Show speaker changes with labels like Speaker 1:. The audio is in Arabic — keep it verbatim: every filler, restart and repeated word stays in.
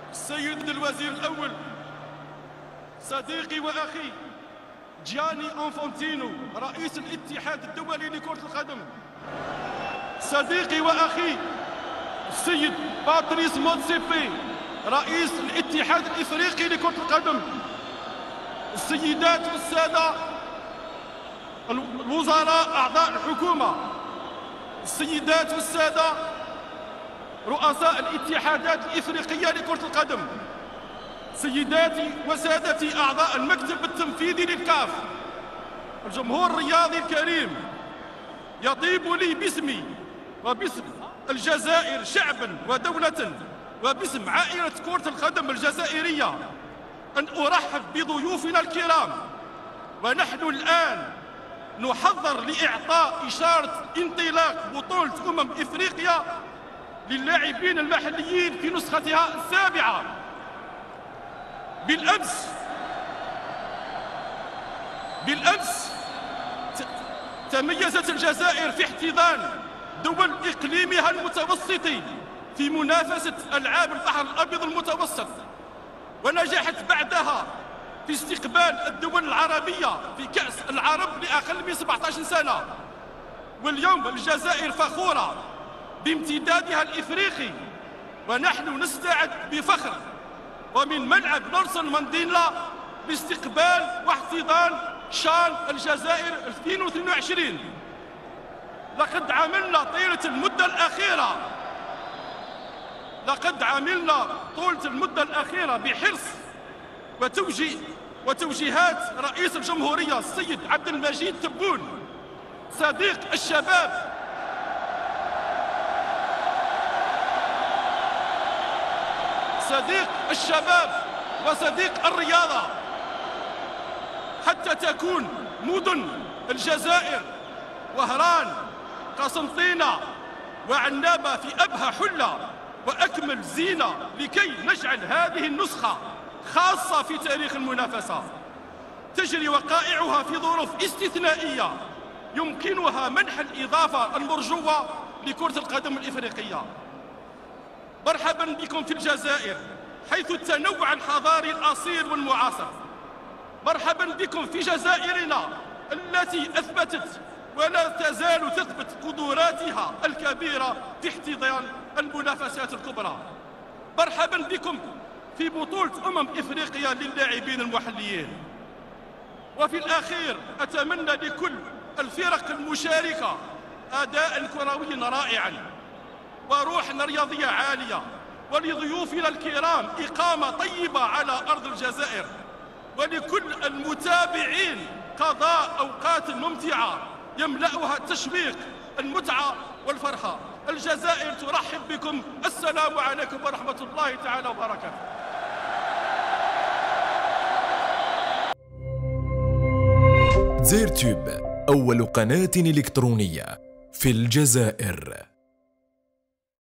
Speaker 1: السيد الوزير الأول صديقي وأخي جياني أنفانتينو رئيس الاتحاد الدولي لكرة القدم، صديقي وأخي السيد باتريس موتسيبي رئيس الاتحاد الإفريقي لكرة القدم، السيدات والسادة الوزراء أعضاء الحكومة، السيدات والسادة رؤساء الاتحادات الإفريقية لكرة القدم، سيداتي وسادتي أعضاء المكتب التنفيذي للكاف، الجمهور الرياضي الكريم، يطيب لي باسمي وباسم الجزائر شعبا ودولة وباسم عائلة كرة القدم الجزائرية أن أرحب بضيوفنا الكرام. ونحن الآن نحضر لإعطاء إشارة انطلاق بطولة أمم إفريقيا للاعبين المحليين في نسختها السابعة. بالأمس بالأمس تميزت الجزائر في احتضان دول إقليمها المتوسطي في منافسة ألعاب البحر الأبيض المتوسط، ونجحت بعدها في استقبال الدول العربية في كأس العرب لأقل من سبعة عشر سنة. واليوم الجزائر فخورة بامتدادها الإفريقي، ونحن نستعد بفخر ومن ملعب نيلسون مانديلا لاستقبال واحتضان شان الجزائر ألفين واثنين وعشرين. لقد عملنا طيلة المدة الأخيرة لقد عملنا طولة المدة الأخيرة بحرص وتوجيه وتوجيهات رئيس الجمهورية السيد عبد المجيد تبون صديق الشباب صديق الشباب وصديق الرياضة، حتى تكون مدن الجزائر وهران قسنطينة وعنابة في أبهى حلة وأكمل زينة لكي نجعل هذه النسخة خاصة في تاريخ المنافسة، تجري وقائعها في ظروف استثنائية يمكنها منح الإضافة المرجوة لكرة القدم الإفريقية. مرحبا بكم في الجزائر حيث التنوع الحضاري الأصيل والمعاصر. مرحبا بكم في جزائرنا التي أثبتت ولا تزال تثبت قدراتها الكبيرة في احتضان المنافسات الكبرى. مرحبا بكم في بطولة أمم إفريقيا للاعبين المحليين. وفي الأخير أتمنى لكل الفرق المشاركة أداء كروي رائعا وروحا رياضية عالية، ولضيوفنا الكرام إقامة طيبة على أرض الجزائر، ولكل المتابعين قضاء أوقات ممتعة يملأها التشويق المتعة والفرحة. الجزائر ترحب بكم. السلام عليكم ورحمة الله تعالى وبركاته.
Speaker 2: زيرتيوب أول قناة إلكترونية في الجزائر.